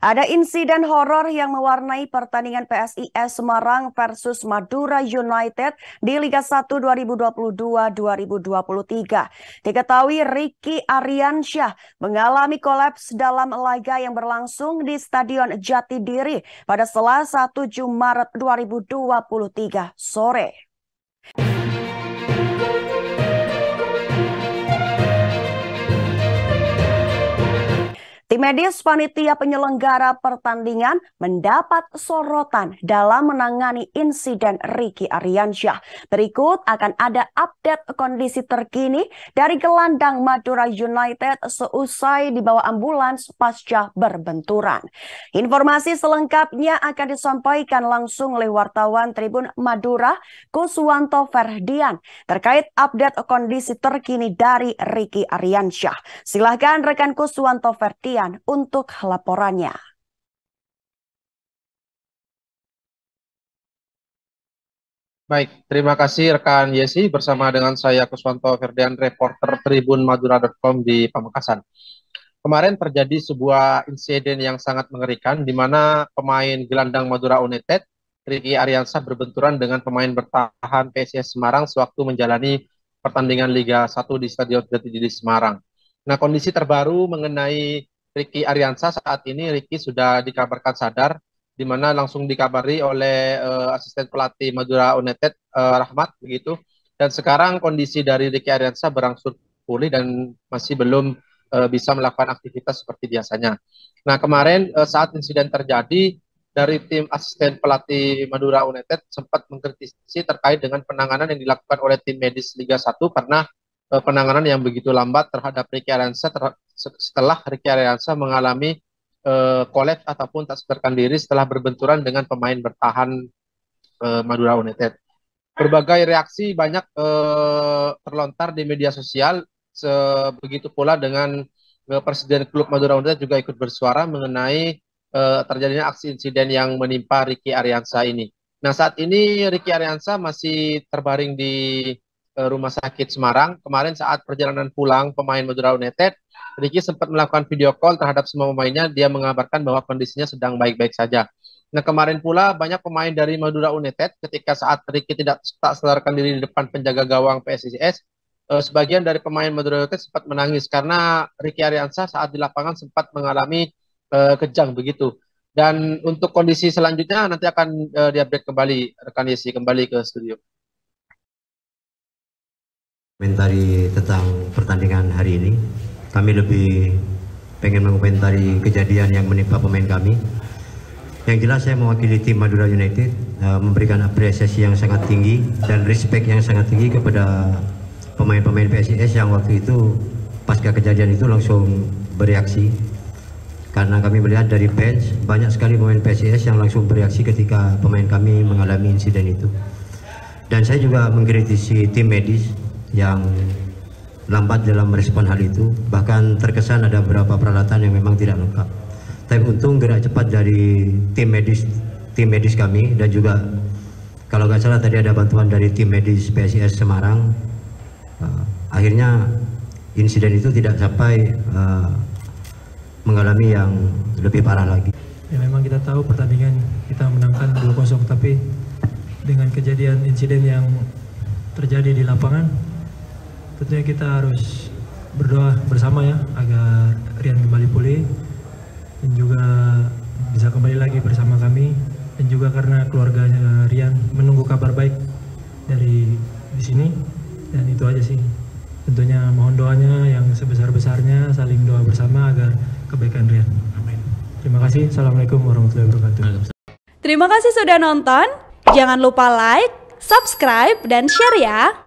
Ada insiden horor yang mewarnai pertandingan PSIS Semarang versus Madura United di Liga 1 2022-2023. Diketahui Ricky Ariansyah mengalami kolaps dalam laga yang berlangsung di Stadion Jatidiri pada Selasa 7 Maret 2023 sore. Tim medis panitia penyelenggara pertandingan mendapat sorotan dalam menangani insiden Ricky Ariansyah. Berikut akan ada update kondisi terkini dari gelandang Madura United seusai dibawa ambulans pasca berbenturan. Informasi selengkapnya akan disampaikan langsung oleh wartawan Tribun Madura, Kuswanto Ferdian, terkait update kondisi terkini dari Ricky Ariansyah. Silahkan rekan Kuswanto Ferdian untuk laporannya. Baik, terima kasih rekan Yesi bersama dengan saya Kuswanto Ferdian, reporter tribunmadura.com di Pamekasan. Kemarin terjadi sebuah insiden yang sangat mengerikan di mana pemain gelandang Madura United, Ricky Ariansyah, berbenturan dengan pemain bertahan PSIS Semarang sewaktu menjalani pertandingan Liga 1 di Stadion Jatidiri Semarang. Nah, kondisi terbaru mengenai Ricky Ariansyah saat ini, Ricky sudah dikabarkan sadar, di mana langsung dikabari oleh asisten pelatih Madura United, Rahmat, begitu. Dan sekarang kondisi dari Ricky Ariansyah berangsur pulih dan masih belum bisa melakukan aktivitas seperti biasanya. Nah, kemarin saat insiden terjadi, dari tim asisten pelatih Madura United sempat mengkritisi terkait dengan penanganan yang dilakukan oleh tim medis Liga 1 karena penanganan yang begitu lambat terhadap Ricky Ariansyah setelah Ricky Ariansyah mengalami kolaps ataupun tak sadarkan diri setelah berbenturan dengan pemain bertahan Madura United. Berbagai reaksi banyak terlontar di media sosial, begitu pula dengan Presiden Klub Madura United juga ikut bersuara mengenai terjadinya aksi insiden yang menimpa Ricky Ariansyah ini. Nah, saat ini Ricky Ariansyah masih terbaring di Rumah Sakit Semarang. Kemarin saat perjalanan pulang pemain Madura United, Ricky sempat melakukan video call terhadap semua pemainnya. Dia mengabarkan bahwa kondisinya sedang baik-baik saja. Nah, kemarin pula banyak pemain dari Madura United ketika saat Ricky tak sadarkan diri di depan penjaga gawang PSIS, sebagian dari pemain Madura United sempat menangis karena Ricky Ariansyah saat di lapangan sempat mengalami kejang begitu. Dan untuk kondisi selanjutnya nanti akan diupdate kembali rekan Yesi, kembali ke studio. Komentari tentang pertandingan hari ini, kami lebih pengen mengomentari kejadian yang menimpa pemain kami. Yang jelas saya mewakili tim Madura United memberikan apresiasi yang sangat tinggi dan respect yang sangat tinggi kepada pemain-pemain PSIS yang waktu itu pasca kejadian itu langsung bereaksi. Karena kami melihat dari bench banyak sekali pemain PSIS yang langsung bereaksi ketika pemain kami mengalami insiden itu. Dan saya juga mengkritisi tim medis yang lambat dalam merespon hal itu, bahkan terkesan ada beberapa peralatan yang memang tidak lengkap. Tapi untung gerak cepat dari tim medis kami, dan juga kalau nggak salah tadi ada bantuan dari tim medis PSIS Semarang. Akhirnya insiden itu tidak sampai mengalami yang lebih parah lagi. Ya, memang kita tahu pertandingan kita menangkan 2-0, tapi dengan kejadian insiden yang terjadi di lapangan, tentunya kita harus berdoa bersama ya agar Rian kembali pulih dan juga bisa kembali lagi bersama kami, dan juga karena keluarganya Rian menunggu kabar baik dari di sini. Dan itu aja sih, tentunya mohon doanya yang sebesar-besarnya, saling doa bersama agar kebaikan Rian. Amin. Terima kasih. Assalamualaikum warahmatullahi wabarakatuh. Terima kasih sudah nonton. Jangan lupa like, subscribe, dan share ya.